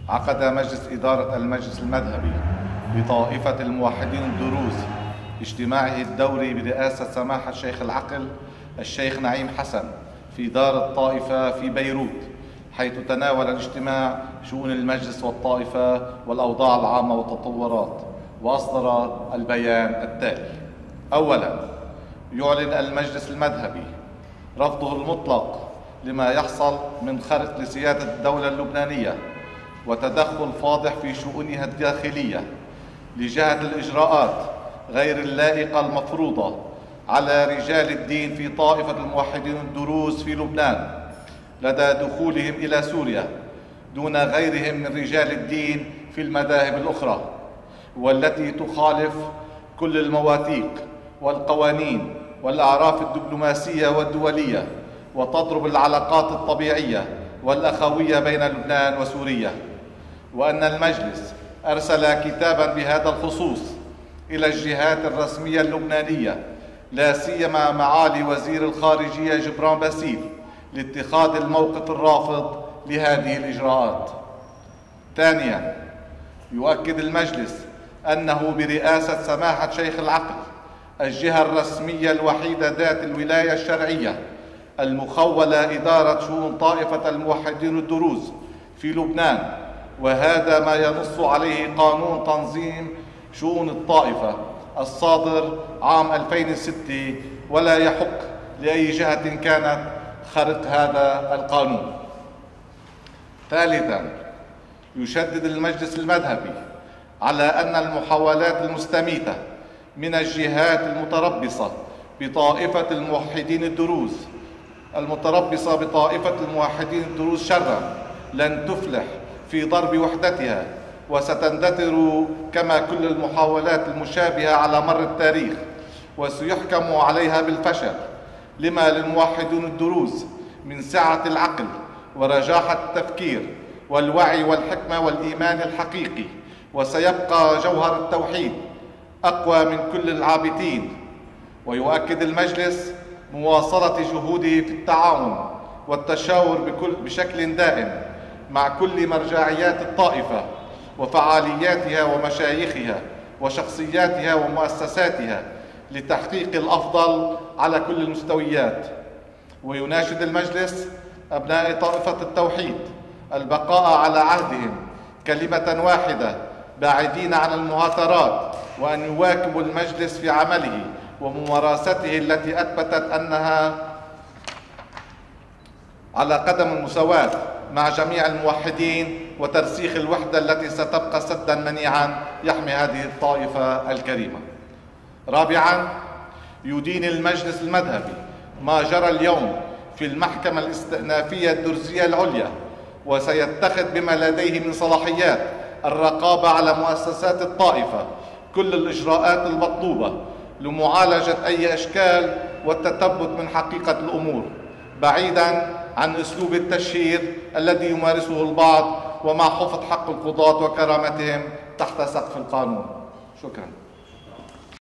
عقد مجلس إدارة المجلس المذهبي لطائفة الموحدين الدروز اجتماعه الدوري برئاسة سماحة شيخ العقل الشيخ نعيم حسن في دار الطائفة في بيروت، حيث تناول الاجتماع شؤون المجلس والطائفة والأوضاع العامة والتطورات، وأصدر البيان التالي. أولاً، يعلن المجلس المذهبي رفضه المطلق لما يحصل من خرق لسيادة الدولة اللبنانية وتدخل فاضح في شؤونها الداخلية لجهة الإجراءات غير اللائقة المفروضة على رجال الدين في طائفة الموحدين الدروز في لبنان لدى دخولهم إلى سوريا دون غيرهم من رجال الدين في المذاهب الأخرى، والتي تخالف كل المواثيق والقوانين والأعراف الدبلوماسية والدولية، وتضرب العلاقات الطبيعية والأخوية بين لبنان وسوريا. وأن المجلس أرسل كتاباً بهذا الخصوص إلى الجهات الرسمية اللبنانية، لا سيما معالي وزير الخارجية جبران باسيل، لاتخاذ الموقف الرافض لهذه الإجراءات. ثانياً، يؤكد المجلس أنه برئاسة سماحة شيخ العقل الجهة الرسمية الوحيدة ذات الولاية الشرعية المخولة إدارة شؤون طائفة الموحدين الدروز في لبنان، وهذا ما ينص عليه قانون تنظيم شؤون الطائفة الصادر عام 2006، ولا يحق لأي جهة كانت خرق هذا القانون. ثالثاً، يشدد المجلس المذهبي على أن المحاولات المستميتة من الجهات المتربصة بطائفة الموحدين الدروز شرًا لن تفلح في ضرب وحدتها، وستندثر كما كل المحاولات المشابهة على مر التاريخ، وسيحكم عليها بالفشل، لما للموحدين الدروز من سعة العقل ورجاحة التفكير والوعي والحكمة والإيمان الحقيقي، وسيبقى جوهر التوحيد أقوى من كل العابثين. ويؤكد المجلس مواصلة جهوده في التعاون والتشاور بشكل دائم مع كل مرجعيات الطائفة وفعالياتها ومشايخها وشخصياتها ومؤسساتها لتحقيق الأفضل على كل المستويات. ويناشد المجلس أبناء طائفة التوحيد البقاء على عهدهم كلمة واحدة بعيدين عن المهاترات، وأن يواكبوا المجلس في عمله وممارسته التي أثبتت أنها على قدم المساواة مع جميع الموحدين، وترسيخ الوحدة التي ستبقى سداً منيعاً يحمي هذه الطائفة الكريمة. رابعاً، يدين المجلس المذهبي ما جرى اليوم في المحكمة الاستئنافية الدرزية العليا، وسيتخذ بما لديه من صلاحيات الرقابة على مؤسسات الطائفة كل الإجراءات المطلوبة لمعالجة أي إشكال والتثبت من حقيقة الأمور، بعيداً عن أسلوب التشهير الذي يمارسه البعض، ومع حفظ حق القضاة وكرامتهم تحت سقف القانون. شكراً.